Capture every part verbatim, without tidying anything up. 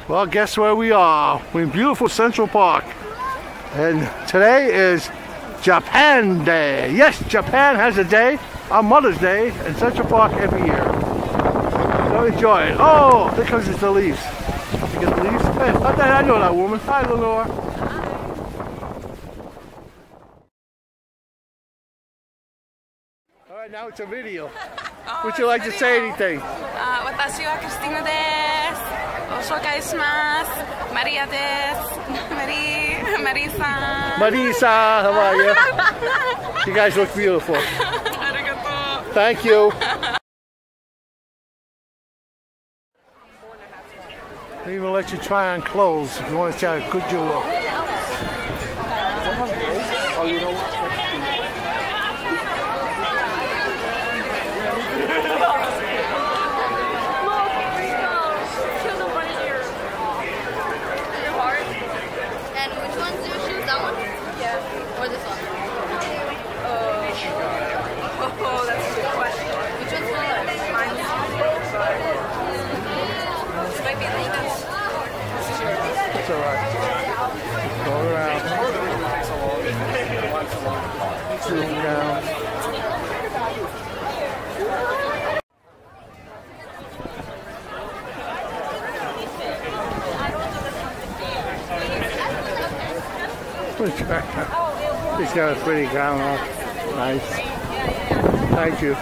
Well, guess where we are? We're in beautiful Central Park. And today is Japan Day. Yes, Japan has a day on Mother's Day in Central Park every year. So enjoy it. Oh, there comes the leaves. You get the leaves? Hey, I know that woman. Hi, Lenore. All right, now it's a video. Oh, Would you like to say anything? Uh, 私はクリスティーナです。ご紹介します。マリアです。マリー、マリーさん。 Marisa, how are you? You guys look beautiful. ありがとう。 Thank you. They even let you try on clothes if you want to try how good you look. Oh, you know what? It's all right. Go around. Zoom down. He's got a pretty gown on. Nice. Thank you.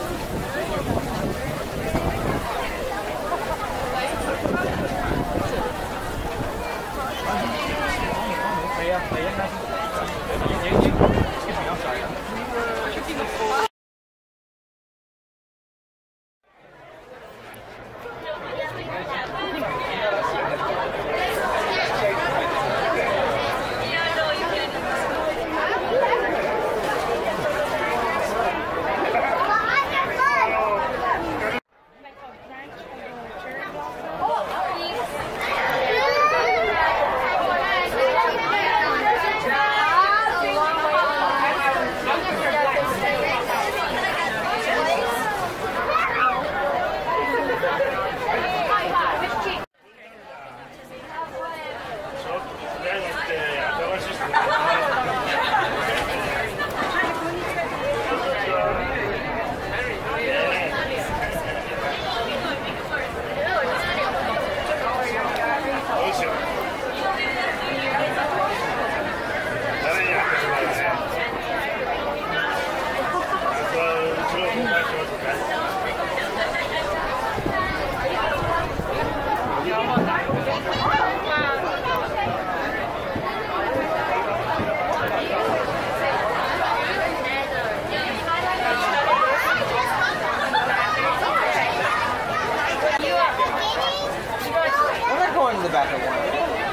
The back of one.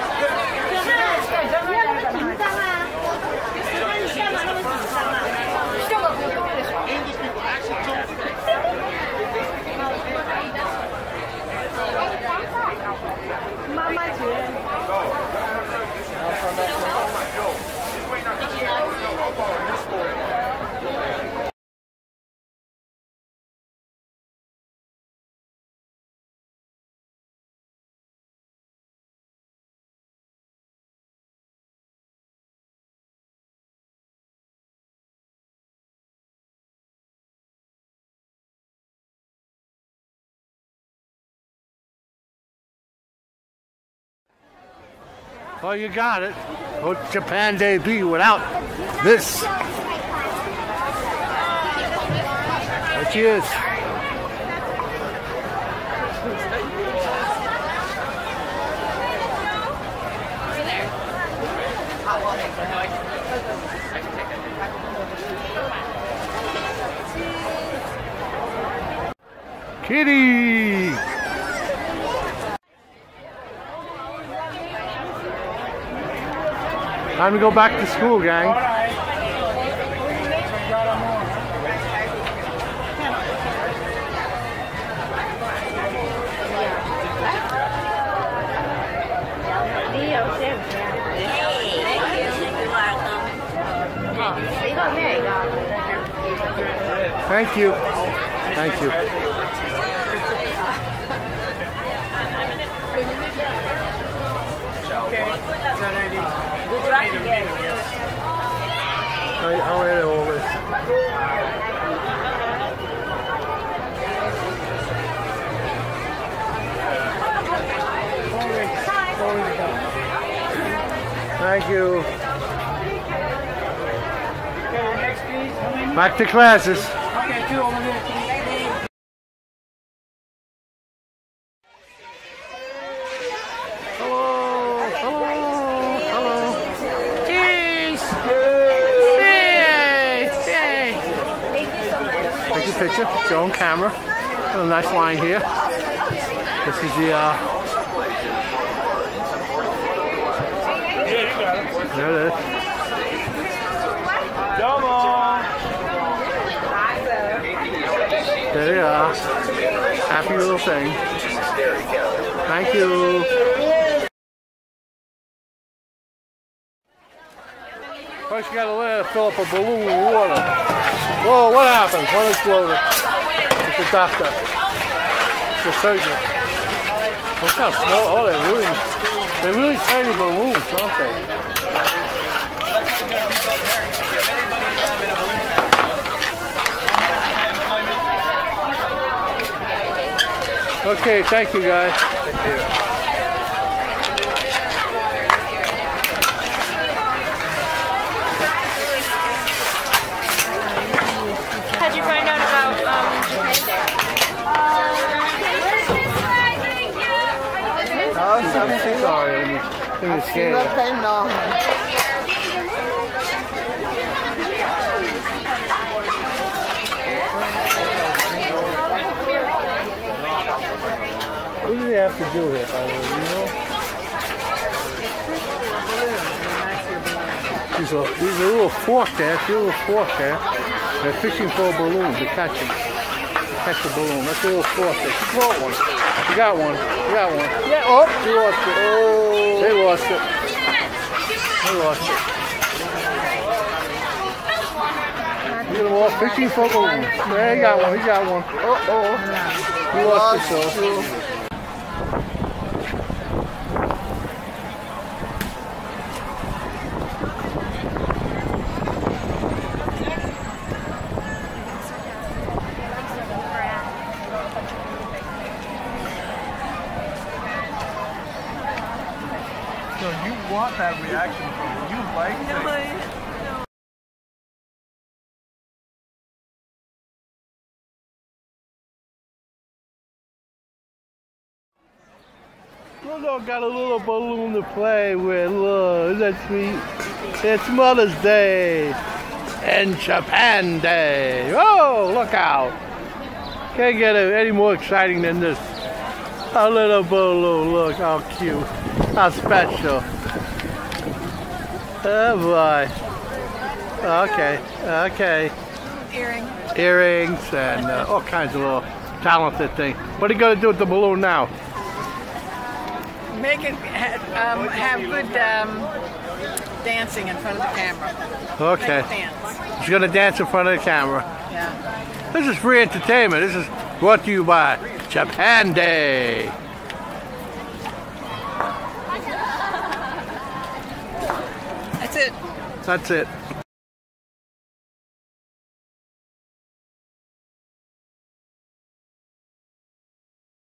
Well, you got it. What Japan Day be without this? There she is. Kitty! Time to go back to school, gang. Thank you. Thank you. Thank you. Okay, next please. Back to classes. Okay, two over here. Hello, hello, hello. Cheese. Yay, yay. Take your picture, it's your own camera. Got a nice line here. This is the, uh, there it is. Come on. There they are. Happy little thing. Thank you. First you gotta let it fill up a balloon with water. Whoa, what happened? What exploded? It's the doctor. It's the surgeon. Look how small. Oh, they're really, they're really tiny balloons, aren't they? Okay, thank you guys. Thank you. How'd you find out about um, I'm, I'm so sorry. I'm, I'm scared. What do they have to do here, by the way, you know? There's a, there's a little fork there, see a little fork there. They're fishing for a balloon to catch it. Catch a balloon. That's a little fork there. You got one. You got one. You got one. Yeah, oh, you lost it. Oh, they lost it. They lost it. Look at them all fishing for a balloon. There, you got one. You got one. Oh, oh. You lost it, so. So you want that reaction from me. You like it. Look, got a little balloon to play with. Look, isn't that sweet? It's Mother's Day and Japan Day. Oh, look out. Can't get any more exciting than this. A little balloon, look how cute. How special. Oh boy. Okay, okay. earring? Earrings and uh, all kinds of little talented things. What are you going to do with the balloon now? Make it um, have good um, dancing in front of the camera. Okay. Make it dance. She's going to dance in front of the camera. Yeah. This is free entertainment. This is brought to you by Japan Day. That's it. That's it.